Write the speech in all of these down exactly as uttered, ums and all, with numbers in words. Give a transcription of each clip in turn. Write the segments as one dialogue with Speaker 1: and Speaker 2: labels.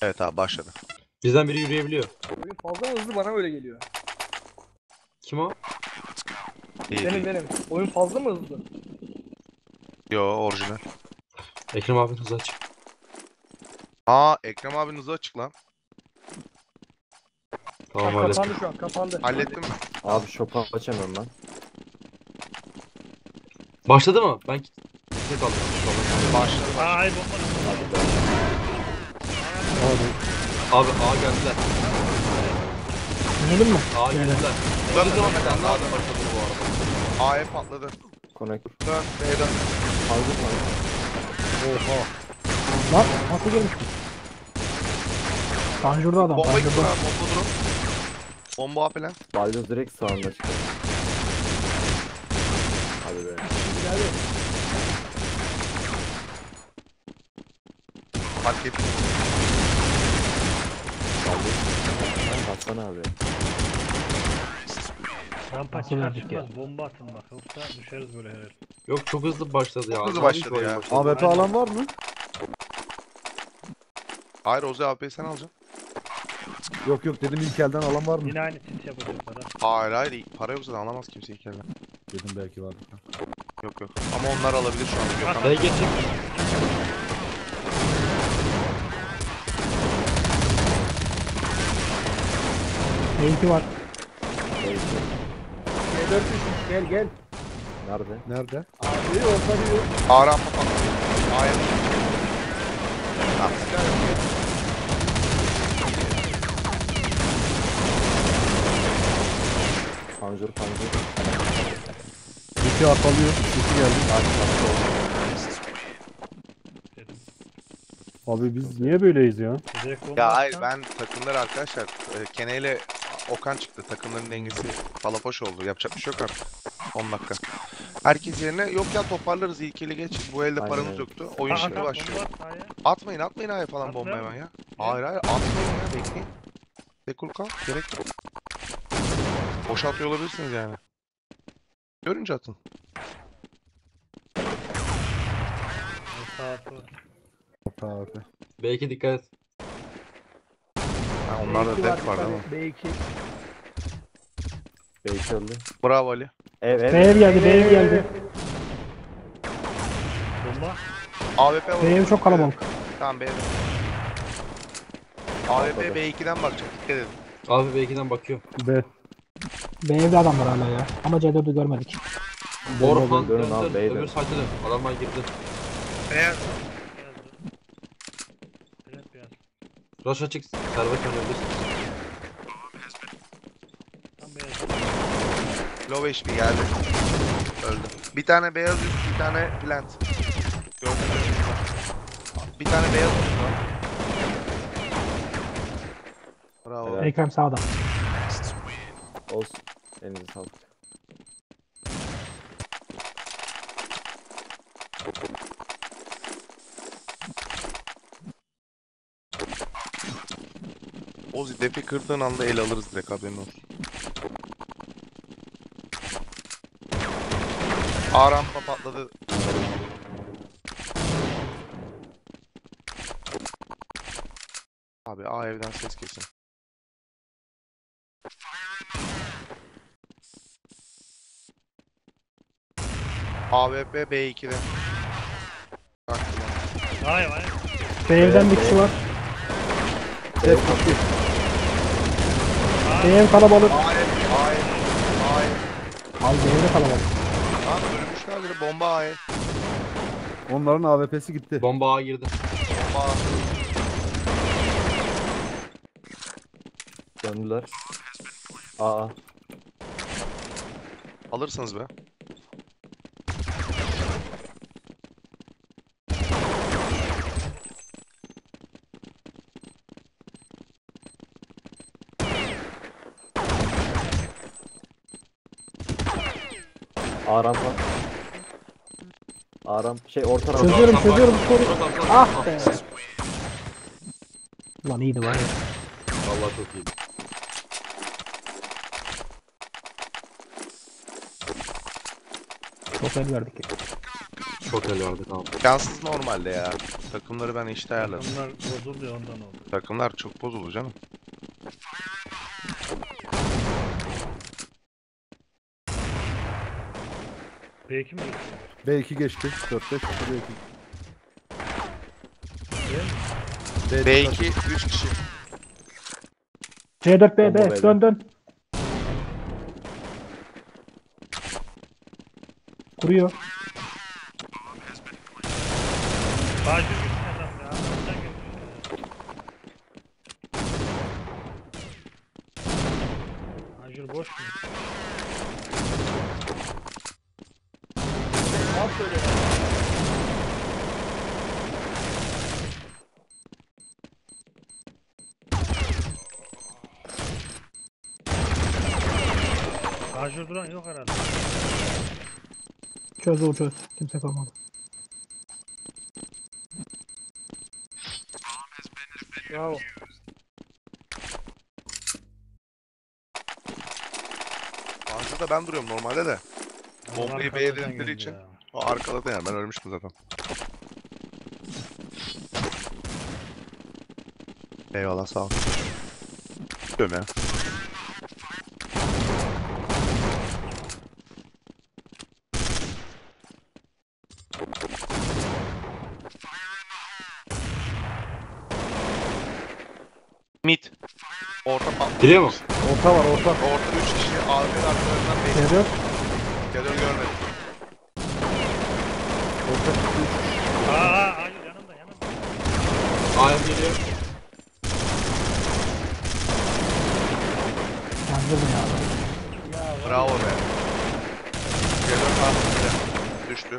Speaker 1: Evet abi başladı.
Speaker 2: Bizden biri yürüyebiliyor.
Speaker 3: Oyun fazla hızlı, bana öyle geliyor.
Speaker 2: Kim o?
Speaker 1: İyi
Speaker 3: Benim
Speaker 1: değil.
Speaker 3: benim. Oyun fazla mı hızlı?
Speaker 1: Yo orijinal.
Speaker 2: Ekrem abinin hızı aç.
Speaker 1: Aa Ekrem abinin hızı açık lan.
Speaker 2: Tamam
Speaker 3: Ha,
Speaker 2: hallettim.
Speaker 3: kapandı şu an, kapandı.
Speaker 1: Hallettin mi?
Speaker 4: Abi şopu açamıyorum ben.
Speaker 2: Başladı mı? Ben ne kaldım?
Speaker 1: Başladı.
Speaker 5: Aa hayır bomba.
Speaker 2: Abi A geldiler.
Speaker 5: Anladın mı?
Speaker 2: A geldiler.
Speaker 1: Dön
Speaker 2: Ne
Speaker 1: dön
Speaker 2: zaman
Speaker 1: dön.
Speaker 2: ben daha da başladı bu arada.
Speaker 1: A'ya patladı.
Speaker 4: Connect.
Speaker 1: Dön B'ye dön.
Speaker 4: Aldık mı?
Speaker 5: Oha. Lan nasıl gelmiş bu? Tanjur'da adam.
Speaker 1: Bomba gitti
Speaker 5: Tanjur'da.
Speaker 1: lan. Bomba durun. Bomba A falan.
Speaker 4: Balyoz direkt sağında çıktı. Hadi be.
Speaker 1: Fark ettim.
Speaker 4: Baksana abi.
Speaker 5: Rampa
Speaker 6: Nasıl
Speaker 5: çıkar
Speaker 6: verdik
Speaker 5: çıkmaz bomba atın bak, yoksa düşeriz böyle herhalde.
Speaker 2: Yok çok hızlı başladı ya.
Speaker 1: Çok hızlı
Speaker 2: Daha
Speaker 1: başladı
Speaker 2: ilk oyun
Speaker 1: ya.
Speaker 2: başladı.
Speaker 6: A W P alan var mı?
Speaker 1: Hayır Ozi A P'yi sen alacaksın.
Speaker 6: Yok yok dedim ilk elden alan var mı?
Speaker 5: Yine aynı tit yapacaklar ha.
Speaker 1: Hayır hayır iyi. Para yoksa da alamaz kimse ilk elden.
Speaker 6: Dedim belki vardı.
Speaker 1: Yok yok. Ama onlar alabilir şu an. Gökhan.
Speaker 2: B geçecek.
Speaker 5: Eğiti var.
Speaker 4: Neyse.
Speaker 3: G dört üç, gel gel.
Speaker 4: Nerede?
Speaker 6: Nerede?
Speaker 3: Abi orta diyor.
Speaker 1: A rampa patladı. A'ya dön. Tamam.
Speaker 4: Panjur panjur.
Speaker 6: İki arkalıyor. İki geldi. Abi biz niye böyleyiz ya?
Speaker 5: Direkt bomba
Speaker 1: Ya hayır
Speaker 5: atsan,
Speaker 1: ben takımlar arkadaşlar e, Kene ile Okan çıktı. Takımların dengesi palapoş oldu. Yapacak bir şey yok artık. on dakika. Herkes yerine yok ya toparlarız ilk eli geç. Bu elde
Speaker 4: Aynen
Speaker 1: paramız
Speaker 4: öyle.
Speaker 1: yoktu. Oyun
Speaker 5: Aa,
Speaker 1: şimdi
Speaker 5: tamam,
Speaker 1: başlıyor.
Speaker 5: bomba at sahaya.
Speaker 1: Atmayın atmayın A'ya falan bomba
Speaker 5: Atmayalım.
Speaker 1: hemen ya. Hayır hayır atmayın ya bekleyin. Bekul kal gerek yok. Boşa atıyor olabilirsiniz yani. Görünce atın.
Speaker 5: Sağ atı.
Speaker 6: Orta A W P.
Speaker 2: B iki dikkat et.
Speaker 1: Ha, onlarda
Speaker 3: B iki
Speaker 1: def var değil mi?
Speaker 3: B iki.
Speaker 4: Beyt öldü.
Speaker 1: Bravo Ali.
Speaker 4: Ev ev.
Speaker 5: B'ye geldi, B'ye geldi. Bomba.
Speaker 1: A W P var.
Speaker 5: B'ye çok kalabalık.
Speaker 1: Tamam B'ye dön. A W P B iki'den bakacak dikkat edin.
Speaker 2: Abi B iki'den bakıyor.
Speaker 6: B.
Speaker 5: B evde adam var hala ya. Ama C dördü görmedik.
Speaker 2: Orhan
Speaker 4: dönün
Speaker 2: dön
Speaker 4: abi,
Speaker 2: dön.
Speaker 4: B'ye
Speaker 2: Öbür
Speaker 4: dön.
Speaker 2: site'e dön. Adamlar girdi.
Speaker 5: Beyaz. Beyaz. Beyaz.
Speaker 2: Rush açık. Servet oynayabilirsin.
Speaker 5: Tam beyaz.
Speaker 1: Low H P geldi. Öldü. Bir tane beyaz üst, bir tane plant. Gördün mü? Bir tane beyaz üst var. Bravo.
Speaker 4: Evet.
Speaker 5: Ekrem sağda.
Speaker 4: Olsun. Elinize sağlık.
Speaker 1: Ozi defi kırdığın anda el alırız direkt haberin olsun. A rampa patladı. Abi A evden ses kesin. A W P B iki'de. Baktım ona.
Speaker 5: Hayır hayır. B evden bir kişi var.
Speaker 4: Ev kapı.
Speaker 5: B ev kalabalık.
Speaker 1: A ev, A ev, A ev.
Speaker 5: Abi B evde kalabalık.
Speaker 1: Lan ölmüşler biri bomba A ev.
Speaker 6: Onların A W P'si gitti.
Speaker 2: Bomba A girdi.
Speaker 1: Bomba A.
Speaker 4: Döndüler. Aa.
Speaker 1: Alırsınız be.
Speaker 4: A rampa. A rampa. Şey orta rampa.
Speaker 5: Çözüyorum
Speaker 2: Tamam,
Speaker 5: çözüyorum
Speaker 2: bak.
Speaker 5: skoru.
Speaker 2: Tamam, tamam,
Speaker 5: Ah
Speaker 2: tamam.
Speaker 5: be. Ulan iyiydi var ya.
Speaker 2: Vallahi çok iyiydi.
Speaker 5: Çok el verdik ya.
Speaker 2: Çok el verdi tamam.
Speaker 1: Şanssız normalde ya. Takımları ben işte ayarladım.
Speaker 5: Takımlar bozuluyor ondan oldu.
Speaker 1: Takımlar çok bozuldu canım.
Speaker 5: B iki mi?
Speaker 6: B iki geçti. dört beş. B iki.
Speaker 1: B iki üç kişi.
Speaker 5: C dört B
Speaker 4: Bomba
Speaker 5: B
Speaker 4: beyler.
Speaker 5: dön dön. Kuruyor. Bağcı gitsin adam ya. Adamdan gelmiş ya. Acil boş mu?
Speaker 3: Al söyle.
Speaker 5: Acil duran yok herhalde.
Speaker 7: Çöz o çöz. Kimse kalmadı.
Speaker 3: Bravo.
Speaker 1: Anca'da ben duruyorum normalde de. Bombayı
Speaker 5: Arkadan
Speaker 1: B'ye dedikleri
Speaker 5: geldi
Speaker 1: için.
Speaker 5: ya.
Speaker 1: O arkaladı yani, ben ölmüştüm zaten. Eyvallah, sağ ol. Döme. Mid. Orta patladı.
Speaker 2: Giriyor mu?
Speaker 6: Orta var orta.
Speaker 1: Orta üç kişi. A bir arkalarından
Speaker 7: C
Speaker 1: bekliyor.
Speaker 7: dört.
Speaker 1: Geliyor, görmedim.
Speaker 6: Orta çıktı.
Speaker 5: Aa, hayır yanımda yanımda.
Speaker 2: A'ya geliyor.
Speaker 7: Bence mi ya?
Speaker 1: Bravo be. Geliyor karşısında. Düştü.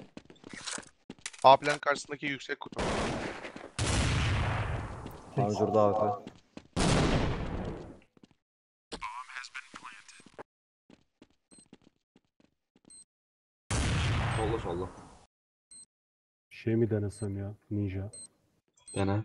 Speaker 1: A plan karşısındaki yüksek kutu.
Speaker 4: Panjur'da A W P.
Speaker 2: Solla solla.
Speaker 6: Şey mi denesem ya? Ninja.
Speaker 2: Dene.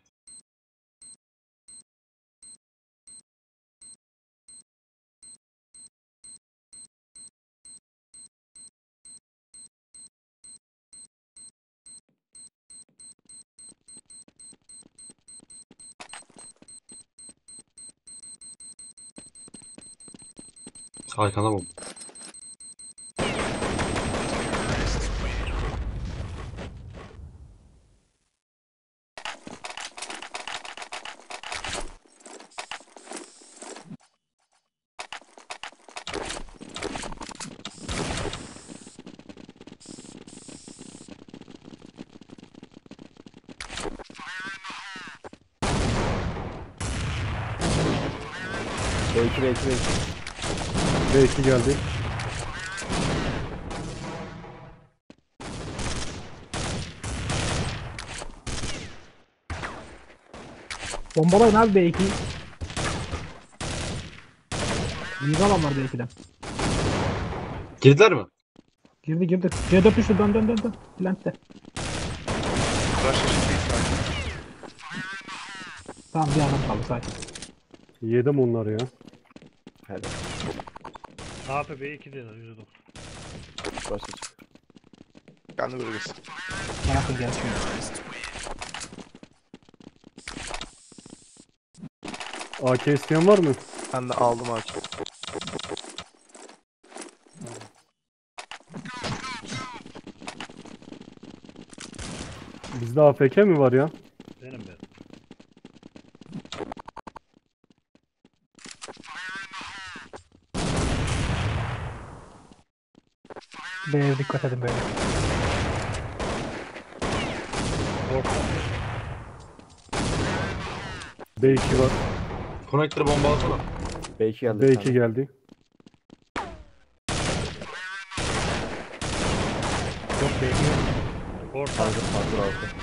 Speaker 2: Arkana bak.
Speaker 4: B iki B iki B iki.
Speaker 6: B iki geldi.
Speaker 7: Bombalayın abi B ikiyi. İyi alan var B ikiden.
Speaker 2: Girdiler mi?
Speaker 7: Girdi girdi. C dört düştü dön dön dön dön. Plant'te.
Speaker 1: Rush eşit değil sanki.
Speaker 7: Tamam bir adam kaldı sakin.
Speaker 6: Yedim onları ya.
Speaker 4: Helal.
Speaker 5: A P B iki diyorlar yüzde doksan.
Speaker 4: Başa çık.
Speaker 1: Kendi bölgesi.
Speaker 7: Bırakın gelsin.
Speaker 6: A K isteyen var mı?
Speaker 1: Ben de aldım hakim.
Speaker 6: Bizde A F K mi var ya?
Speaker 5: Benim ben.
Speaker 7: B'ye dikkat edin böyle.
Speaker 5: Orta.
Speaker 6: B iki var.
Speaker 2: Connector'ı bombalasana.
Speaker 4: B iki geldi.
Speaker 6: B
Speaker 4: bir
Speaker 6: iki
Speaker 4: tane.
Speaker 6: geldi.
Speaker 7: Yok B iki yok.
Speaker 5: Orta.
Speaker 4: Panjur Panjur A W P.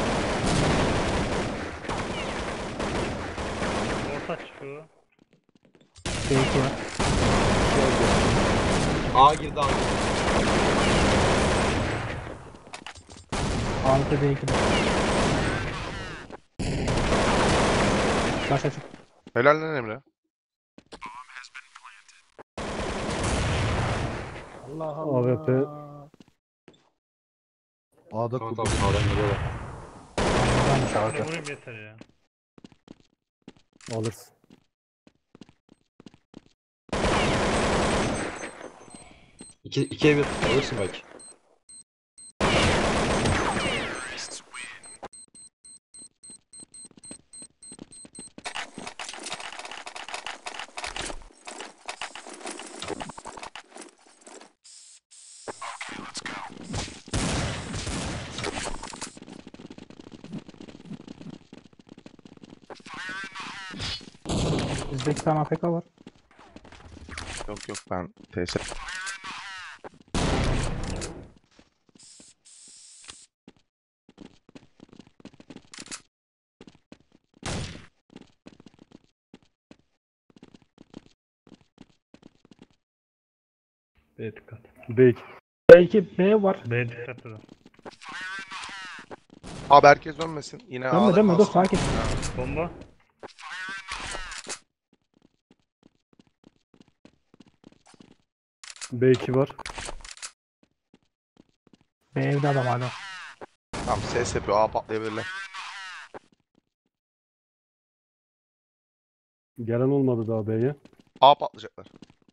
Speaker 5: Orta çıkıyor.
Speaker 7: B iki var.
Speaker 2: A girdi A girdi.
Speaker 7: altı B ikide. Baş açık.
Speaker 1: Helal lan Emre.
Speaker 3: Allah
Speaker 6: A
Speaker 3: Allah.
Speaker 6: W P. A'da
Speaker 2: Tamam
Speaker 6: kurdu.
Speaker 2: tamam sağdan geliyorlar.
Speaker 5: Varmış
Speaker 3: Bunu
Speaker 5: arka.
Speaker 3: vurayım yeter ya.
Speaker 6: Alırsın.
Speaker 2: İki, ikiye bir alırsın belki.
Speaker 7: Bizde iki tane A F K var.
Speaker 1: Yok yok ben T S.
Speaker 3: B dikkat.
Speaker 6: B iki.
Speaker 7: B iki B var.
Speaker 3: B dikkat dur.
Speaker 1: Abi herkes dönmesin. Yine
Speaker 7: Dönme
Speaker 1: A'da
Speaker 7: dönme dur
Speaker 1: kalsın.
Speaker 7: sakin.
Speaker 3: Bomba.
Speaker 6: B iki var.
Speaker 7: B evde adam hala.
Speaker 1: Tamam ses yapıyor. A patlayabilirler.
Speaker 6: Gelen olmadı daha B'ye.
Speaker 1: A patlayacaklar.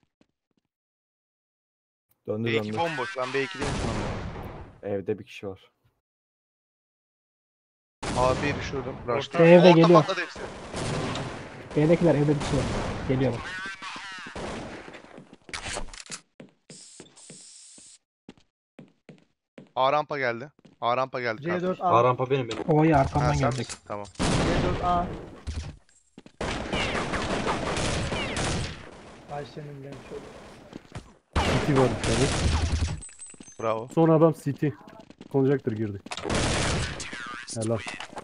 Speaker 4: Döndü
Speaker 1: B iki
Speaker 4: döndü.
Speaker 1: bomboş. Ben B ikideyim şu anda.
Speaker 4: Evde bir kişi var.
Speaker 1: A B'yi düşürdüm. Rush'ta.
Speaker 7: B evde
Speaker 1: Orta
Speaker 7: geliyor.
Speaker 1: patladı hepsi.
Speaker 7: B'dekiler evde bir şey var. Geliyor bak.
Speaker 1: A rampa geldi. A rampa geldi.
Speaker 5: C
Speaker 1: kardeş.
Speaker 5: dört
Speaker 2: A
Speaker 5: A.
Speaker 2: rampa benim benim.
Speaker 7: O'yu
Speaker 1: Ha,
Speaker 7: arkamdan
Speaker 1: sen
Speaker 7: gelecek.
Speaker 1: misin? Tamam.
Speaker 5: C dört A. Ay senin ben şöyle.
Speaker 6: City var bir tane.
Speaker 1: Bravo.
Speaker 6: Son adam City. Konjaktır girdi. Helal.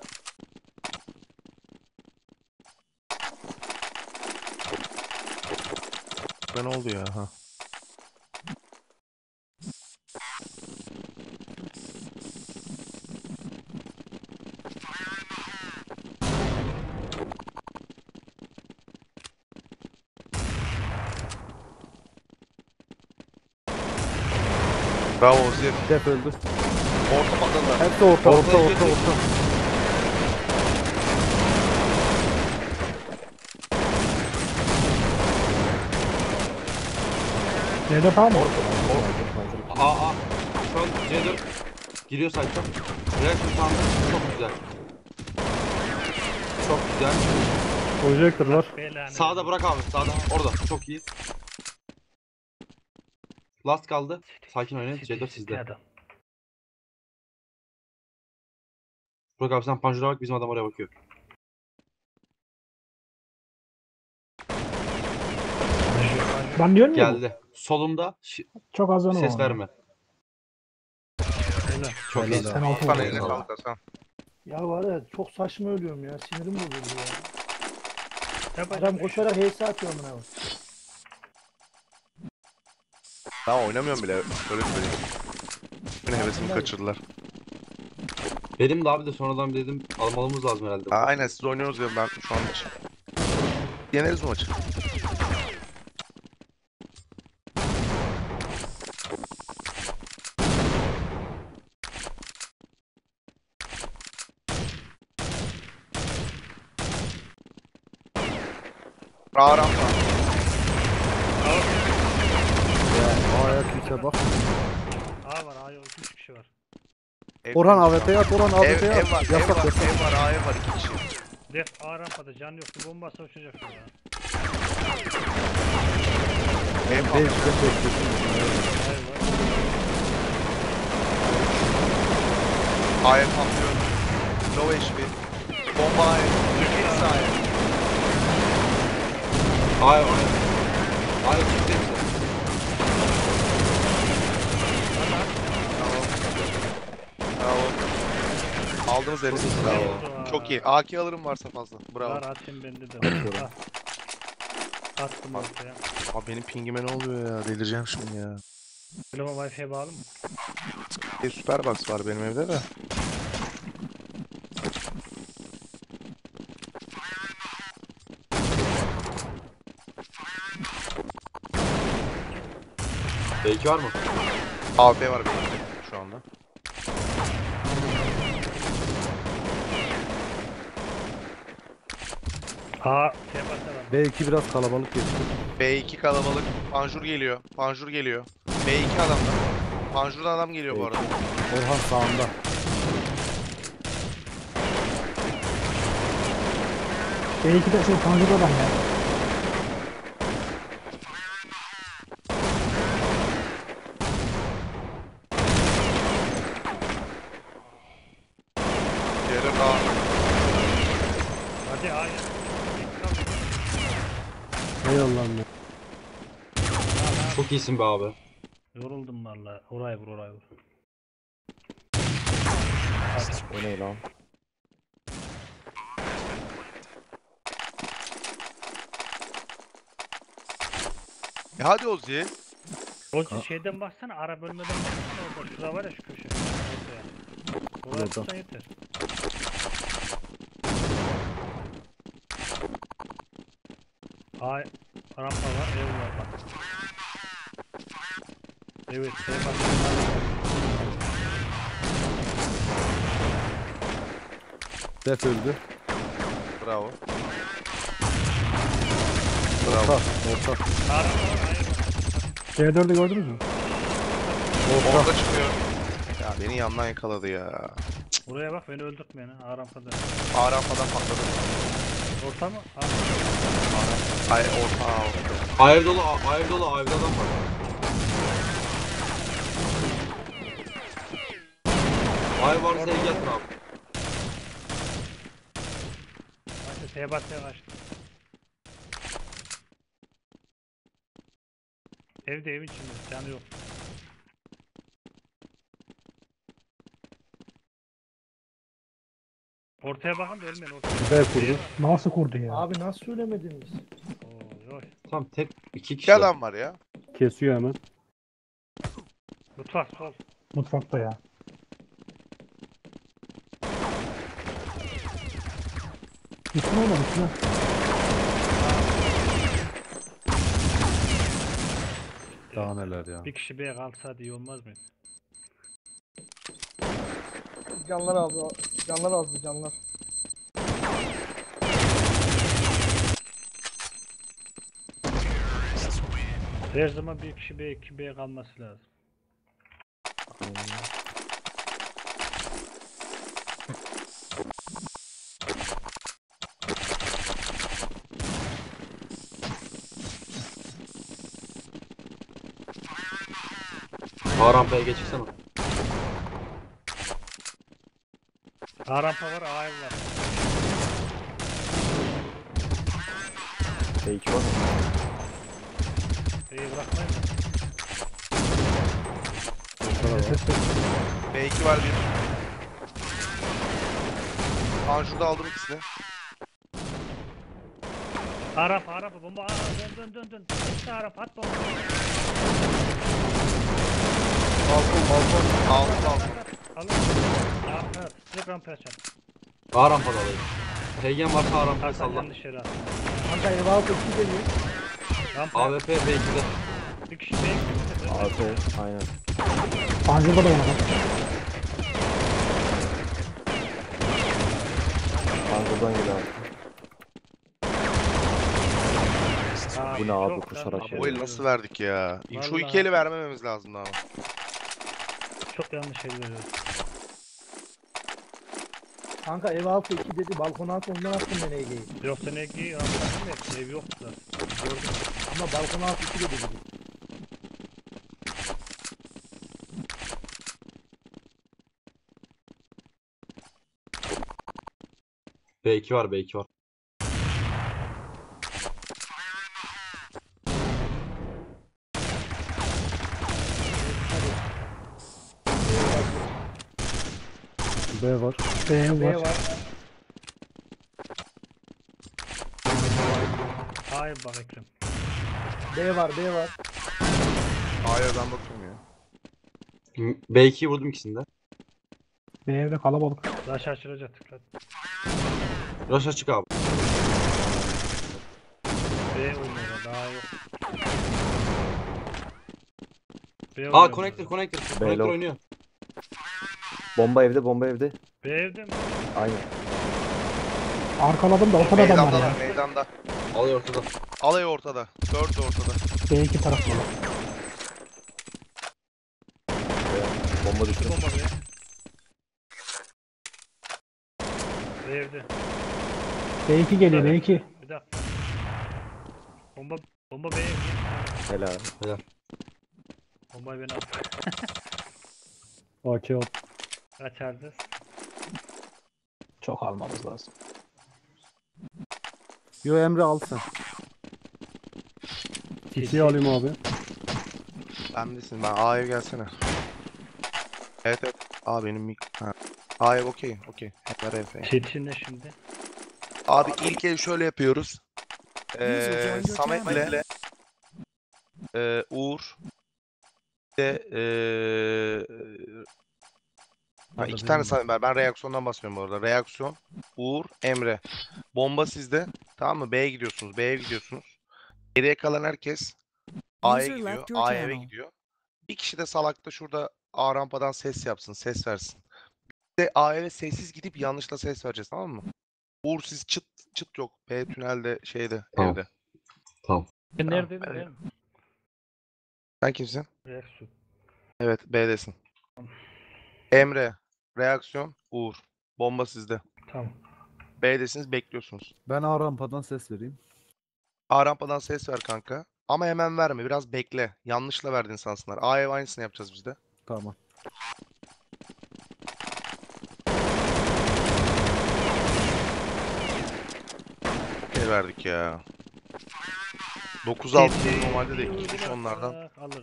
Speaker 1: Ne oldu ya? Ha. Bravo Ozir.
Speaker 4: Def öldü.
Speaker 1: Orta patladılar.
Speaker 4: Hepsi orta orta
Speaker 2: Ortaya
Speaker 4: orta
Speaker 2: girdi.
Speaker 4: orta.
Speaker 7: C dört A mı?
Speaker 2: A A. Şu an C dört giriyor sayfa. Reaction sandı. Çok güzel. Çok güzel.
Speaker 6: Konjaktır var.
Speaker 3: Belanı.
Speaker 2: Sağda bırak abi. Sağda. Orada. Çok iyi. Last kaldı. Sakin oynayın. C dört sizde.
Speaker 3: Adam.
Speaker 2: Burak abi sen panjura bak. Bizim adam oraya bakıyor.
Speaker 7: Ben diyorum ya bu.
Speaker 2: Geldi. Solunda. Şi-
Speaker 7: Çok az canım
Speaker 2: ses
Speaker 7: var.
Speaker 2: verme. Çok iyi.
Speaker 7: Sen altı
Speaker 1: Sana
Speaker 7: vurdun.
Speaker 1: eline sağlık Hasan.
Speaker 5: Ya var ya çok saçma ölüyorum ya. Sinirim bozuldu ya.
Speaker 3: Yapacak
Speaker 5: Adam
Speaker 3: bir şey
Speaker 5: koşarak H S atıyor amına koyayım.
Speaker 1: Daha oynamıyorum bile. Öyle söyleyeyim. Yine hevesimi kaçırdılar.
Speaker 2: Benim de abi de sonradan bir dedim almalımız lazım herhalde.
Speaker 1: Aa, aynen siz oynuyoruz ya ben şu an hiç. Yeneriz bu maçı. Aa rampa.
Speaker 4: A'ya kimse bak.
Speaker 3: A var, A yok. üç kişi var.
Speaker 1: Ev-
Speaker 4: Orhan A W P'ye at. Orhan A
Speaker 1: Ev,
Speaker 4: W P'ye
Speaker 1: ev var,
Speaker 4: at.
Speaker 1: ev
Speaker 4: Yasak
Speaker 1: var,
Speaker 4: yasak.
Speaker 1: ev var, A ev var iki kişi.
Speaker 3: Def A rampada can yoktu. Bomba uçacak şurada.
Speaker 1: Ev
Speaker 4: Değil,
Speaker 1: var.
Speaker 4: def bekliyorsun.
Speaker 3: Hayır var.
Speaker 1: A ev patlıyor. Low H P. Bomba A ev. Türkiye sağ ev.
Speaker 2: Hayır hayır. Hayır çıktı hepsi.
Speaker 1: Bravo. Aldınız elinizi. Bravo. Çok iyi. A K alırım varsa fazla. Bravo.
Speaker 3: Var atayım bende de.
Speaker 4: Atıyorum.
Speaker 3: Ah. Attım ortaya.
Speaker 1: Abi benim pingime ne oluyor ya? Delireceğim şimdi ya.
Speaker 3: Klima Wi-Fi'ye bağlı mı?
Speaker 1: Bir Superbox var benim evde de.
Speaker 2: B iki var mı?
Speaker 1: A W P var benim evde şu anda.
Speaker 3: A şey basalım.
Speaker 4: B iki biraz kalabalık geçti.
Speaker 1: B iki kalabalık. Panjur geliyor. Panjur geliyor. B iki adamlar. Panjur'da adam geliyor bu arada.
Speaker 4: Orhan sağında.
Speaker 7: B iki'de şey Tanrı'da adam ya.
Speaker 1: Diğeri A.
Speaker 3: Hadi A ya.
Speaker 6: Ey Allah'ım ya.
Speaker 2: Çok iyisin be abi.
Speaker 3: Yoruldum valla. Orayı vur orayı vur.
Speaker 4: O ne lan?
Speaker 1: E hadi Ozi.
Speaker 3: O şeyden baksana, ara bölmeden baksana orada. Şura var ya, şu köşe. Ortaya. Oraya
Speaker 4: Burada.
Speaker 3: tutsan yeter. Ay, rampa var, ev var bak. Evet, şey bak.
Speaker 4: Def öldü.
Speaker 1: Bravo.
Speaker 4: Orta.
Speaker 1: Bravo.
Speaker 4: Orta.
Speaker 3: Aa, rampa var, hayır var.
Speaker 7: C dördü gördünüz mü?
Speaker 1: Orada çıkıyor. Ya beni yandan yakaladı ya.
Speaker 3: Buraya bak, beni öldürtme yani. Aa, rampada.
Speaker 1: A rampadan patladı.
Speaker 3: Orta mı? Ha.
Speaker 1: Ay orta A orta.
Speaker 2: Ayv dolu, ayv dolu, ayvda adam var. Ayv varsa el getir abi.
Speaker 3: Hadi Sebastian kaçtı. Evde, evin içinde. Canı yok. Ortaya bakın da ölmeyin. Ortaya.
Speaker 6: B kurdu.
Speaker 7: Nasıl kurdu ya?
Speaker 5: Abi nasıl söylemediniz?
Speaker 3: Oy oy.
Speaker 2: Tamam tek iki kişi.
Speaker 1: İki adam var ya.
Speaker 6: Kesiyor hemen.
Speaker 3: Mutfak sol.
Speaker 7: Mutfakta ya. Üstüne olmadı üstüne.
Speaker 4: Daha neler ya.
Speaker 3: Bir kişi B'ye kalsa hadi iyi olmaz mı?
Speaker 5: Canlar abi. Canlar azdı canlar.
Speaker 3: Her zaman bir kişi B, iki B'ye kalması lazım.
Speaker 2: A rampaya geçirsene.
Speaker 3: A rampa var, A ev var.
Speaker 4: B iki var mı?
Speaker 3: B'yi bırakmayın mı?
Speaker 6: Ortada var.
Speaker 1: B iki var bir. Panjur'da aldım ikisini.
Speaker 3: A rampa, A rampa, bomba. Aa, dön dön dön dön. İşte A rampa, at bomba.
Speaker 1: Balkon balkon. Aldım aldım.
Speaker 3: Alın. Rampa, direkt rampa açalım.
Speaker 2: A rampada alayım. Heygen varsa A rampaya
Speaker 3: Hasan
Speaker 2: salla.
Speaker 3: yanlış yere at.
Speaker 5: Kanka ev altı iki geliyor.
Speaker 3: Rampa,
Speaker 2: A W P B iki'de.
Speaker 3: bir kişi B'ye gitti.
Speaker 4: Artı. Aynen.
Speaker 7: Tanrı'da da oynadı.
Speaker 4: Tanrı'dan geliyor abi.
Speaker 3: Aa,
Speaker 4: Bu ne abi,
Speaker 3: çok
Speaker 4: koşarak
Speaker 3: yanlış
Speaker 4: şey
Speaker 1: Bu
Speaker 3: yere
Speaker 1: eli nasıl verdik ya? Şu
Speaker 3: Vallahi.
Speaker 1: iki eli vermememiz lazım ama.
Speaker 3: Çok yanlış yere veriyoruz.
Speaker 5: Kanka ev altı iki dedi. Balkona at ondan attım ben Ege'yi.
Speaker 3: Yoksa ne ki? Rampa ev yoktu zaten. Gördün mü?
Speaker 5: Ama balkona at iki dedi. dedi.
Speaker 2: B iki var, B iki var.
Speaker 6: B var.
Speaker 7: B
Speaker 5: B
Speaker 7: var.
Speaker 5: var.
Speaker 3: Hayır bak Ekrem.
Speaker 5: B var. B var.
Speaker 1: A'ya ben bakıyorum ya.
Speaker 2: B iki'yi vurdum ikisinde.
Speaker 7: B evde kalabalık.
Speaker 3: Taş açılacak tıklat.
Speaker 2: Rush açık abi.
Speaker 3: B oynuyor daha yok. B
Speaker 2: Aa
Speaker 3: oynuyor
Speaker 2: connector,
Speaker 3: burada.
Speaker 2: connector.
Speaker 4: B
Speaker 2: Connector
Speaker 4: low.
Speaker 2: oynuyor.
Speaker 4: Bomba evde, bomba evde.
Speaker 3: B evde mi?
Speaker 4: Aynen.
Speaker 7: Arkaladım da ortada adam var
Speaker 1: Meydandalar,
Speaker 7: ya.
Speaker 1: meydanda.
Speaker 2: Alıyor ortada.
Speaker 1: Alay ortada. Dört de ortada.
Speaker 7: B iki taraftalar.
Speaker 4: Bomba düştü.
Speaker 3: Bomba be. Verdi.
Speaker 7: B iki geliyor B iki.
Speaker 3: Bir dakika. Bomba bomba B'ye girdi.
Speaker 4: Helal.
Speaker 3: Bombayı ben aldım.
Speaker 6: A K al.
Speaker 3: Açardı.
Speaker 7: Çok almamız lazım.
Speaker 4: Yo Emre al sen.
Speaker 6: City'yi alayım abi.
Speaker 1: Ben misin? Ben A'ya gelsene. Evet evet. A benim mik. Ha. A'ya okey. Okey. Hep var Efe.
Speaker 3: Çetin ne şimdi?
Speaker 1: Abi ilk el şöyle yapıyoruz.
Speaker 8: User
Speaker 1: Ee,
Speaker 8: joined your
Speaker 1: Samet'le e, Uğur bir de ee, ha, iki tane Samet var. Ben reaksiyondan bahsediyorum bu arada. Reaksiyon, Uğur, Emre. Bomba sizde. Tamam mı? B'ye gidiyorsunuz. B'ye gidiyorsunuz. Geriye kalan herkes A'ya
Speaker 8: User
Speaker 1: gidiyor.
Speaker 8: left your
Speaker 1: A eve
Speaker 8: channel.
Speaker 1: gidiyor. Bir kişi de salakta şurada A rampadan ses yapsın. Ses versin. Bir de A eve sessiz gidip yanlışla ses vereceğiz, tamam mı? Uğur siz çıt çıt yok. B tünelde şeyde
Speaker 2: Tamam.
Speaker 1: evde.
Speaker 2: Tamam.
Speaker 3: Sen
Speaker 1: Tamam,
Speaker 3: neredeydin
Speaker 1: evet.
Speaker 3: değil mi?
Speaker 1: Sen kimsin?
Speaker 3: Reaksiyon.
Speaker 1: Evet, B'desin. Emre, reaksiyon, Uğur. Bomba sizde.
Speaker 3: Tamam.
Speaker 1: B'desiniz, bekliyorsunuz.
Speaker 4: Ben A rampadan ses vereyim.
Speaker 1: A rampadan ses ver kanka. Ama hemen verme, biraz bekle. Yanlışla verdin sansınlar. A'ya aynısını yapacağız biz de.
Speaker 4: Tamam.
Speaker 1: Okey verdik ya. dokuz altı normalde de iki kişi onlardan.
Speaker 3: Alırım.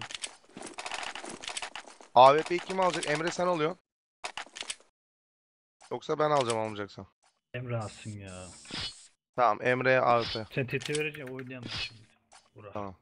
Speaker 1: A W P'yi kim alacak? Emre sen alıyorsun. Yoksa ben alacağım almayacaksan.
Speaker 3: Emre alsın ya.
Speaker 1: Tamam, Emre'ye A W P.
Speaker 3: Sen teti vereceksin oynayamaz şimdi. Burak.
Speaker 1: Tamam.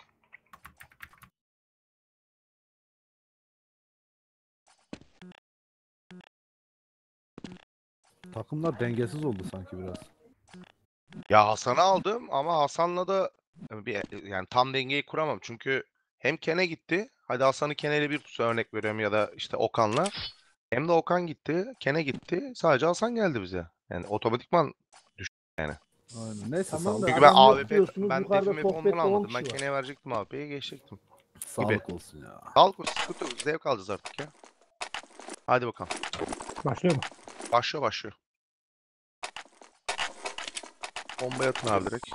Speaker 4: Takımlar dengesiz oldu sanki biraz.
Speaker 1: Ya Hasan'ı aldım ama Hasan'la da bir, yani tam dengeyi kuramam. Çünkü hem Ken'e gitti. Hadi Hasan'ı Ken'e bir tutsa örnek veriyorum ya da işte Okan'la. Hem de Okan gitti. Ken'e gitti. Sadece Hasan geldi bize. Yani otomatikman
Speaker 4: Aynen. Neyse
Speaker 5: Tamam
Speaker 4: sağlık,
Speaker 5: da-
Speaker 1: çünkü ben
Speaker 5: Adam yok
Speaker 1: A W P
Speaker 5: diyorsunuz,
Speaker 1: ben
Speaker 5: yukarıda
Speaker 1: defimi ondan
Speaker 5: sohbette on
Speaker 1: almadım. Ben
Speaker 5: kişi var.
Speaker 1: Ken'e verecektim A W P'ye geçecektim.
Speaker 4: sağlık olsun ya.
Speaker 1: Sağlık olsun, sıkıntı yok. Zevk alacağız artık ya. Hadi bakalım.
Speaker 7: Başlıyor mu?
Speaker 1: Başlıyor başlıyor. Bombayı atın abi direkt.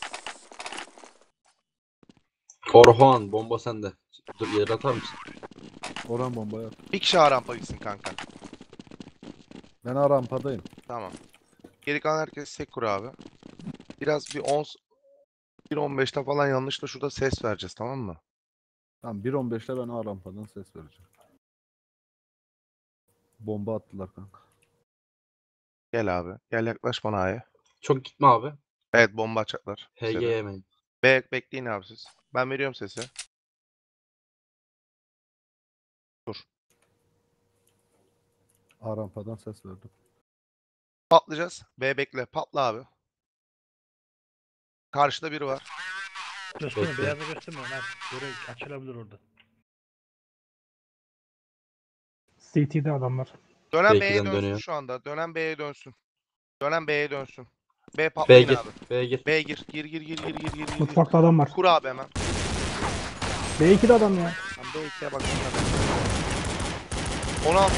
Speaker 2: Orhan bomba sende. Dur yere atar mısın?
Speaker 4: Orhan bombaya.
Speaker 1: Bir kişi A rampa gitsin kanka.
Speaker 4: Ben A rampadayım.
Speaker 1: Tamam. Geri kalan herkes tek kur abi. Biraz bir on bir on beşte falan yanlışla şurada ses vereceğiz, tamam mı?
Speaker 4: Tamam bir on beşte ben A rampadan ses vereceğim. Bomba attılar kanka.
Speaker 1: Gel abi. Gel yaklaş bana A'ya.
Speaker 2: Çok gitme abi.
Speaker 1: Evet, bomba açacaklar.
Speaker 2: H G yemeyin.
Speaker 1: Be bekleyin abi siz. Ben veriyorum sesi. Dur.
Speaker 4: A rampadan ses verdim.
Speaker 1: Patlayacağız. B bekle. Patla abi. Karşıda biri var.
Speaker 3: Gösterme,
Speaker 2: Bekle.
Speaker 3: beyazı gösterme. Lan göre açılabilir orada.
Speaker 7: C T'de adamlar.
Speaker 1: Dönen B'ye
Speaker 2: Belkiden
Speaker 1: dönsün
Speaker 2: dönüyor.
Speaker 1: şu anda. Dönen B'ye dönsün. Dönen B'ye dönsün. B
Speaker 2: B
Speaker 1: patlayın
Speaker 2: gir.
Speaker 1: abi.
Speaker 2: B gir.
Speaker 1: B gir. Gir gir gir gir gir gir. gir.
Speaker 7: Mutfakta adam var.
Speaker 1: Kur abi hemen.
Speaker 7: B iki'de adam ya.
Speaker 1: Ben B ikiye bak. on altı.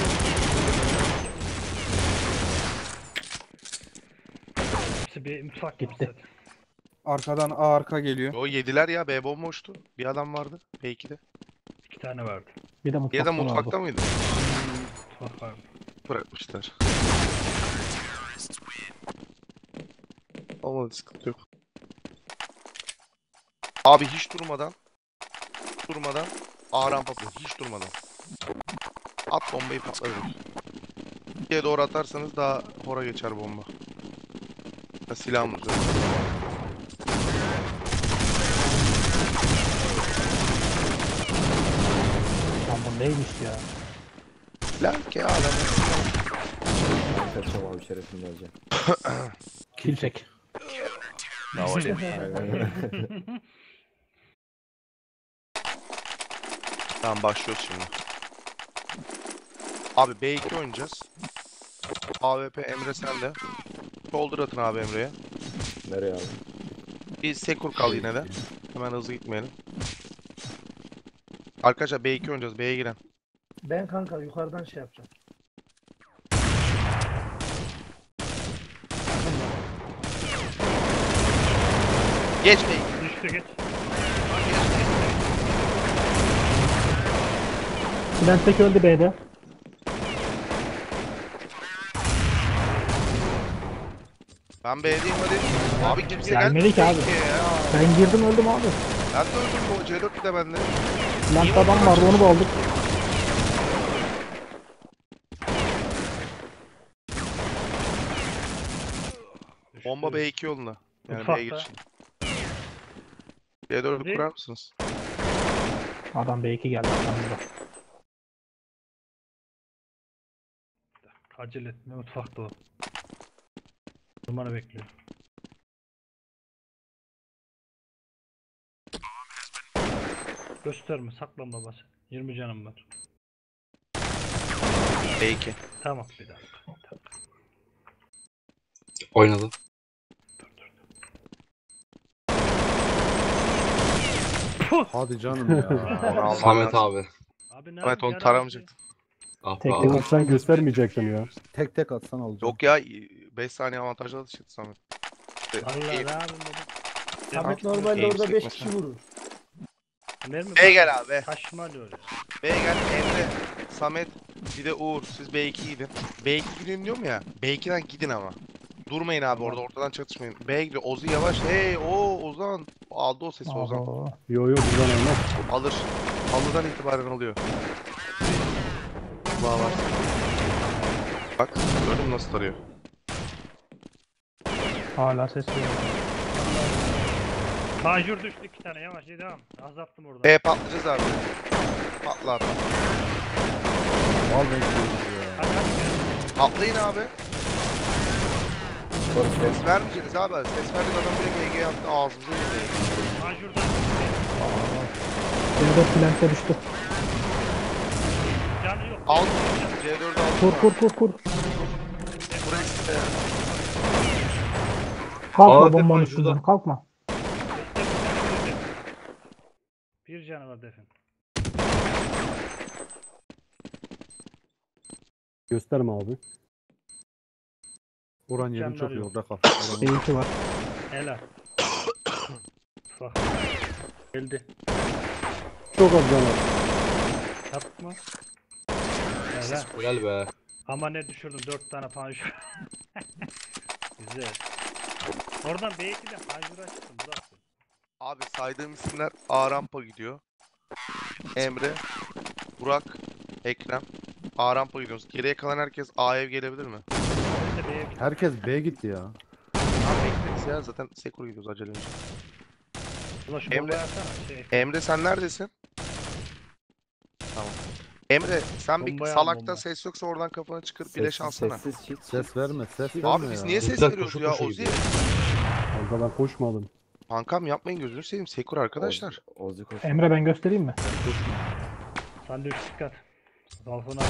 Speaker 3: Hepsi bir mutfak
Speaker 7: Gitti.
Speaker 3: gitti.
Speaker 9: Arkadan A arka geliyor.
Speaker 1: O yediler ya. B bomboştu. Bir adam vardı. B iki'de.
Speaker 3: İki tane vardı.
Speaker 7: Bir de
Speaker 1: Ya
Speaker 7: mutfakta
Speaker 1: da
Speaker 7: vardı.
Speaker 1: mutfakta mıydı?
Speaker 3: Mutfak vardı.
Speaker 1: Bırakmışlar. Olmadı, sıkıntı yok. Abi hiç durmadan durmadan A rampa yapıyor. Hiç durmadan. At bombayı patlatır. İkiye doğru atarsanız daha hora geçer bomba. Ya silahımız yok.
Speaker 7: Lan bu neymiş ya?
Speaker 1: Lan ki adam.
Speaker 4: Kaçacağım abi şerefini vereceğim.
Speaker 7: Kill çek.
Speaker 1: Tamam, başlıyoruz şimdi. Abi B iki oynayacağız. A W P Emre sende. Shoulder atın abi Emre'ye.
Speaker 4: Nereye abi?
Speaker 1: Bir Sekur kal yine de. Hemen hızlı gitmeyelim. Arkadaşlar B iki oynayacağız. B'ye giren.
Speaker 5: Ben kanka yukarıdan şey yapacağım.
Speaker 1: Geç B iki.
Speaker 3: Düştü geç.
Speaker 7: Plant'teki öldü B'de.
Speaker 1: Ben B'deyim hadi. Abi kimse
Speaker 7: Gelmedi
Speaker 1: gelmedi
Speaker 7: ki abi.
Speaker 1: B ikiye ya.
Speaker 7: Ben girdim öldüm abi.
Speaker 1: Ben de öldüm bu C dört bir de bende.
Speaker 7: Plant'ta adam vardı onu da aldık.
Speaker 1: Bomba B iki yoluna. Yani
Speaker 3: Mutfakta.
Speaker 1: B'ye geçin. C dördü
Speaker 3: Hadi.
Speaker 1: kurar mısınız?
Speaker 7: Adam B iki geldi arkamızda.
Speaker 3: Acele etme mutfakta o. Numarı bekliyor. Gösterme saklan babası. yirmi canım var.
Speaker 1: B iki.
Speaker 3: Tamam bir dakika. Tamam.
Speaker 2: Oynadı.
Speaker 4: Hadi canım ya.
Speaker 1: Onu almam
Speaker 2: Samet
Speaker 1: lazım.
Speaker 2: abi.
Speaker 3: Abi ne
Speaker 1: Samet onu
Speaker 3: yapayım?
Speaker 1: taramayacaktı.
Speaker 2: Ah be
Speaker 7: Tek
Speaker 2: abi.
Speaker 7: tek.
Speaker 6: Sen göstermeyecektin ya.
Speaker 4: Tek tek atsan alacağım.
Speaker 1: Yok ya beş saniye avantajlı atıştı Samet. İşte,
Speaker 3: Allah
Speaker 1: iyi.
Speaker 3: ne yapayım baba.
Speaker 5: Samet
Speaker 1: Tamam.
Speaker 5: normalde
Speaker 1: Game
Speaker 5: orada
Speaker 1: stick
Speaker 5: beş
Speaker 1: mesela.
Speaker 5: kişi vurur.
Speaker 3: Mermi
Speaker 1: B'ye gel abi.
Speaker 3: Kaşma alıyor ya.
Speaker 1: B'ye gel Emre, Samet, bir de Uğur. Siz B iki gidin. B iki gidin diyorum ya. B ikiden gidin ama. Durmayın abi orada ortadan çatışmayın. B'ye gidiyor. Ozu yavaş. Hey o Ozan. Aldı o sesi Ozan.
Speaker 7: Oho.
Speaker 6: Yo yo buradan olmaz.
Speaker 1: Alır. Halıdan itibaren alıyor. Bağ var. Bak gördün mü nasıl tarıyor.
Speaker 7: Hala ses geliyor.
Speaker 3: Tajur düştü iki tane yavaş iyi devam. Azalttım orada.
Speaker 1: B patlayacağız abi. Patla abi.
Speaker 4: Al bekliyoruz ya.
Speaker 3: Hadi hadi gel.
Speaker 1: Patlayın abi. Ses vermeyeceksiniz abi. Ses verdik adam direkt B G yaptı ağzımıza yedi.
Speaker 3: Tajur'dan
Speaker 7: C dört Plant'te düştü.
Speaker 3: canı yok.
Speaker 1: Al. C dördü al.
Speaker 7: Kur kur kur kur.
Speaker 1: Burayı size.
Speaker 7: Kalkma
Speaker 2: Aa,
Speaker 7: bombanın
Speaker 2: defan şurada.
Speaker 7: üstünden kalkma.
Speaker 3: Bir canı var defin.
Speaker 6: Gösterme abi.
Speaker 4: Oran yerim
Speaker 3: Canları
Speaker 4: çok iyi
Speaker 3: yok.
Speaker 4: orada kal.
Speaker 7: B iki var.
Speaker 3: Helal. Bak. Geldi.
Speaker 6: Çok az canı.
Speaker 3: Yapma. Helal.
Speaker 2: Helal be.
Speaker 3: Ama ne düşürdüm dört tane panjur. Güzel. Oradan B iki'den panjura çıktım Burak.
Speaker 1: Abi saydığım isimler A rampa gidiyor. Emre, Burak, Ekrem. A rampa gidiyoruz. Geriye kalan herkes A ev gelebilir mi?
Speaker 3: Ben de B'ye gittim.
Speaker 4: Herkes B gitti ya.
Speaker 1: Abi bekleriz ya zaten Sekur gidiyoruz acele önce.
Speaker 3: Ulaş
Speaker 1: Emre-
Speaker 3: bomba atsana. Şey,
Speaker 1: Emre sen neredesin? Tamam. Emre sen bir
Speaker 3: Bombayı al,
Speaker 1: salakta
Speaker 3: bomba.
Speaker 1: ses yoksa oradan kafanı çıkır bileş alsana.
Speaker 4: Ses verme, ses verme
Speaker 1: Abi
Speaker 4: ya.
Speaker 1: biz niye ses
Speaker 2: Güzel
Speaker 1: veriyoruz
Speaker 2: koşu
Speaker 1: ya
Speaker 2: koşu
Speaker 1: Ozi?
Speaker 2: gidiyor.
Speaker 6: Kanka ben koşmadım.
Speaker 1: Kankam yapmayın gözünü seveyim Sekur arkadaşlar.
Speaker 7: Emre ben göstereyim mi?
Speaker 3: sen de üç dikkat. Zalfını al.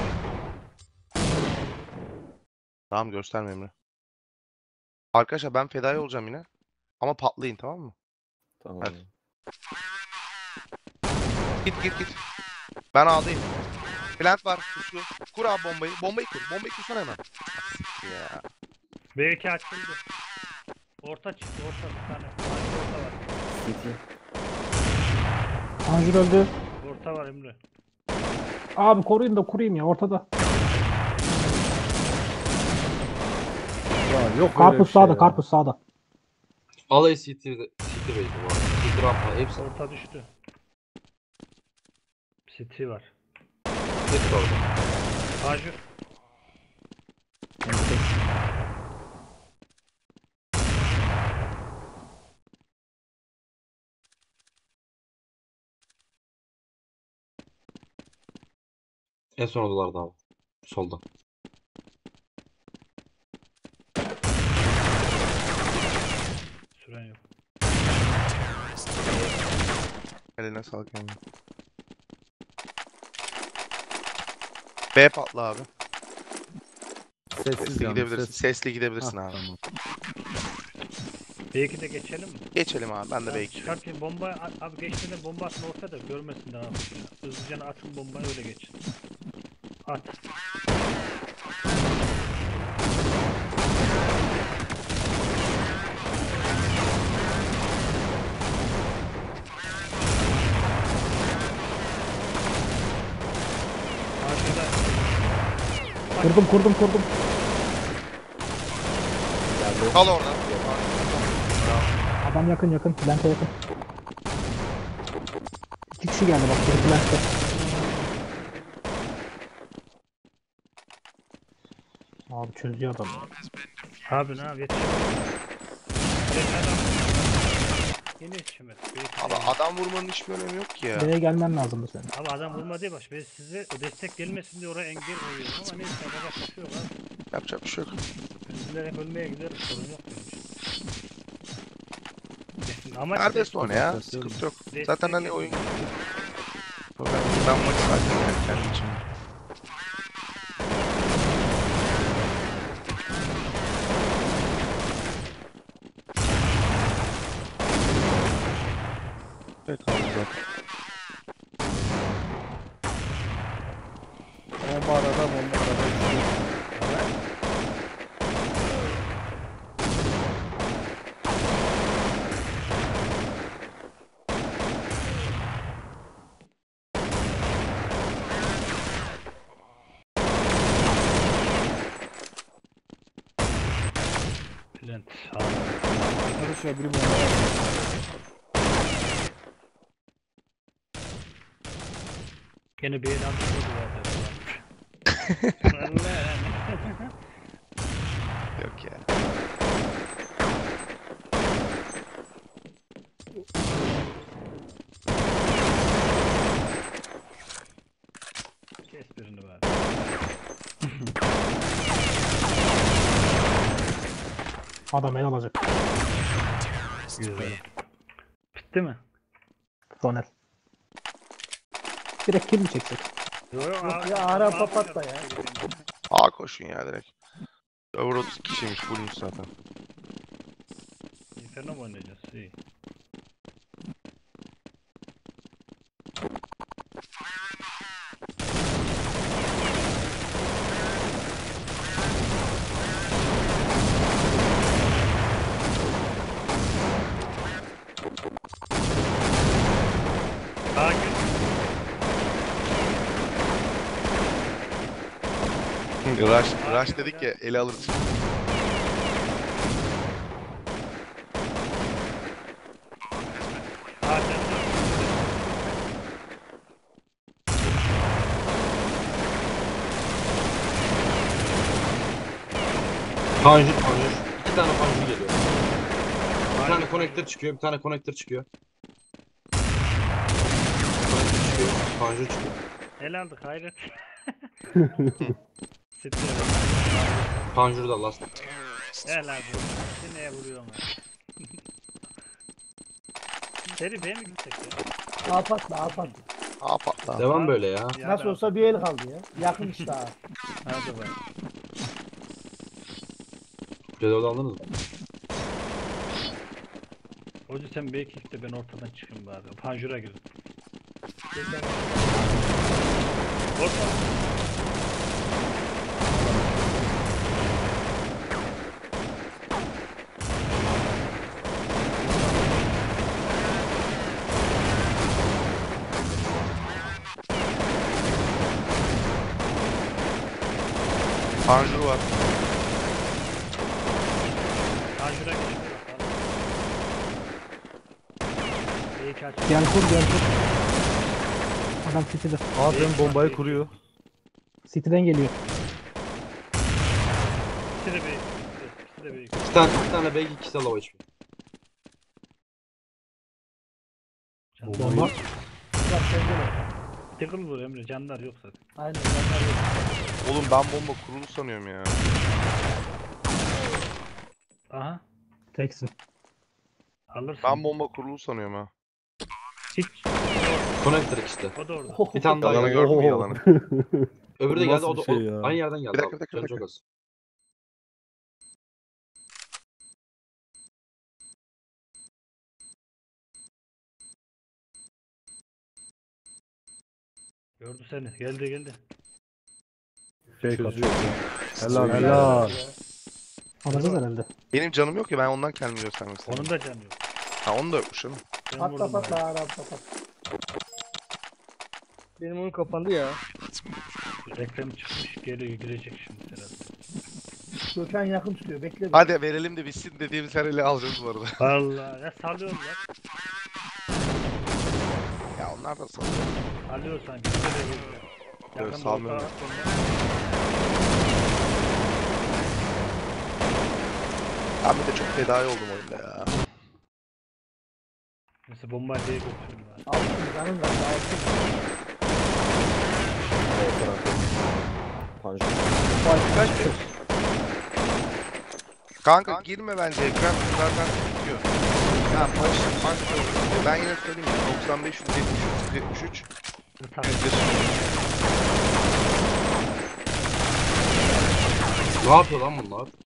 Speaker 1: Tamam gösterme Emre. Arkadaşlar ben fedai olacağım yine. Ama patlayın tamam mı?
Speaker 4: Tamam.
Speaker 1: Hadi. Git git git. Ben A'dayım. Plant var puslu. Kur abi bombayı. Bombayı kur. Bombayı kursana hemen. Ya.
Speaker 3: B iki açıldı. Orta çıktı orta bir tane. Panjur orta var.
Speaker 7: Panjur öldü.
Speaker 3: Orta var Emre.
Speaker 7: Abi koruyun da kurayım ya ortada.
Speaker 4: Ya yok öyle bir
Speaker 7: Karpuz
Speaker 4: şey
Speaker 7: sağda
Speaker 4: ya.
Speaker 7: karpuz sağda.
Speaker 2: Alay City'de. City'deydi bu arada. City rampa. Hepsi
Speaker 3: Orta düştü. City var.
Speaker 2: City orada.
Speaker 3: Panjur.
Speaker 2: En son odalarda abi. Solda.
Speaker 3: Süren yok.
Speaker 1: Eline sağlık Emre. B patla abi.
Speaker 4: Sessiz
Speaker 1: Sesli
Speaker 4: yalnız,
Speaker 1: gidebilirsin.
Speaker 4: ses.
Speaker 1: Sesli gidebilirsin
Speaker 4: Hah,
Speaker 1: abi.
Speaker 4: tamam.
Speaker 3: B ikide geçelim mi?
Speaker 1: Geçelim abi. Ben de
Speaker 3: Abi
Speaker 1: B iki.
Speaker 3: çıkartayım bomba a- abi geçmeden bomba atın ortada görmesinler abi. Hızlıca atın bombayı öyle geçin. At. Arkada
Speaker 7: Kurdum kurdum kurdum.
Speaker 1: Kal orada.
Speaker 7: Adam yakın yakın. Plante yakın. İki kişi geldi bak. Biri plante. Abi çözüyor adam.
Speaker 3: abi ne abi yetişemez. Adam yine yetişemez. B iki
Speaker 1: Abi adam vurmanın hiçbir önemi yok ki ya.
Speaker 7: B'ye gelmen lazımdı senin.
Speaker 3: Abi adam vurma diye baş. Ben size o destek gelmesin diye oraya engel koyuyorum ama neyse yapacak bir şey yok abi.
Speaker 1: Yapacak bir şey yok.
Speaker 3: Bizler hep ölmeye gideriz sorun yok benim için. Kesin ama
Speaker 1: Serbest oyna ya.
Speaker 4: Destek
Speaker 1: Sıkıntı yok.
Speaker 3: destek
Speaker 1: Zaten hani
Speaker 3: yok.
Speaker 1: oyun Ben, ben maçı zaten yani kendi için. Evet abi zaten.
Speaker 9: Bomba arada bomba arada.
Speaker 3: Bülent abi.
Speaker 9: Arkadaşlar biri bomba.
Speaker 3: Gene bir el aldı zaten. Allah.
Speaker 1: Yok ya.
Speaker 3: Kes birini bari.
Speaker 7: Adam el alacak.
Speaker 3: Güzel. Bitti mi?
Speaker 7: Sonel. Direkt kill mi çeksek?
Speaker 3: Yok yok
Speaker 5: ya, ara papat da ya.
Speaker 1: A koşun ya direkt. Öbür otuz kişiymiş bulmuş zaten.
Speaker 3: Inferno mu oynayacağız? İyi. Sakin.
Speaker 1: Rush, Rush dedik ya ele alırız.
Speaker 3: Sakin.
Speaker 2: Panjur panjur. İki tane panjur geliyor. Bir tane konektör çıkıyor, bir tane konektör çıkıyor. Konektör çıkıyor, panjur çıkıyor.
Speaker 3: El aldık hayret. Sitte.
Speaker 2: Panjur da last.
Speaker 3: El abi. Neye vuruyorum ya? Seri B'ye mi gitsek ya?
Speaker 5: A patla A patla.
Speaker 1: A patla.
Speaker 2: Devam böyle ya.
Speaker 3: Ya
Speaker 5: Nasıl
Speaker 3: da-
Speaker 5: olsa bir el kaldı ya. Yakın işte ha.
Speaker 3: Hadi bak.
Speaker 2: Predor'da aldınız mı?
Speaker 3: Hoca sen B iki de ben ortadan çıkayım bari. Panjura girin. Orta.
Speaker 1: Panjur var.
Speaker 3: Panjura girin. B iki aç.
Speaker 7: Gel kur gel kur. Adam City'de.
Speaker 4: Abi ben bombayı kuruyor.
Speaker 7: City'den geliyor.
Speaker 3: İkisi de B iki. İkisi de B iki.
Speaker 2: İki tane, iki tane belki ikisi de low H P.
Speaker 7: Bomba.
Speaker 5: Bak sende de.
Speaker 3: Tıkıl vur Emre. Canlar yok zaten.
Speaker 5: Aynen. Yanlar yok.
Speaker 1: Oğlum ben bomba kurulu sanıyorum ya.
Speaker 3: Aha.
Speaker 7: Teksin.
Speaker 3: Alırsın.
Speaker 1: Ben bomba kurulu sanıyorum ha.
Speaker 3: Hiç.
Speaker 2: Konektör ikisi de.
Speaker 3: O da orada.
Speaker 2: Bir tane daha
Speaker 1: Yalanı
Speaker 2: geldi.
Speaker 1: gördün mü yalanı?
Speaker 2: Öbürü de
Speaker 4: Bu
Speaker 2: geldi,
Speaker 4: nasıl
Speaker 2: o da
Speaker 4: bir şey
Speaker 2: o,
Speaker 4: ya?
Speaker 2: aynı yerden geldi.
Speaker 1: Bir dakika,
Speaker 2: abi.
Speaker 1: bir dakika,
Speaker 2: Canı
Speaker 1: bir
Speaker 2: çok
Speaker 1: dakika.
Speaker 2: az.
Speaker 3: Gördü seni. Geldi geldi.
Speaker 4: Fake
Speaker 6: Çözüyor.
Speaker 4: atıyor. Helal
Speaker 6: Helal.
Speaker 4: helal.
Speaker 7: Anladın herhalde.
Speaker 1: Benim canım yok ya, ben ondan kendimi göstermek istedim.
Speaker 3: Onun da canı yok.
Speaker 1: Ha onu da yokmuş canım.
Speaker 3: Ben
Speaker 9: Patla
Speaker 3: vurdum
Speaker 9: patla
Speaker 3: abi.
Speaker 9: ara patla. Benim oyun kapandı ya.
Speaker 3: Reklam çıkmış. Geliyor girecek şimdi herhalde.
Speaker 9: Gökhan yakın tutuyor. Bekle. bir.
Speaker 1: Hadi verelim de bitsin dediğimiz her eli alacağız bu arada.
Speaker 3: Vallahi ya salıyorlar.
Speaker 1: Ya onlar da sanıyor.
Speaker 3: Salıyor sanki. Bize de geliyor.
Speaker 1: Evet,
Speaker 3: Yakında
Speaker 1: salmıyorum.
Speaker 3: orta sonra-
Speaker 1: Ben bir de çok fedai oldum oyunda ya.
Speaker 3: Neyse bombayı diye götürdüm ben.
Speaker 9: Altın canım var. Altın.
Speaker 7: Kaç
Speaker 1: Kanka girme bence, ekran zaten bitiyor. Ya maç, maç diyorum. Ben yine söyleyeyim ya, doksan beş yüz yetmiş yüz yetmiş üç.
Speaker 2: Ne yapıyor lan bunlar?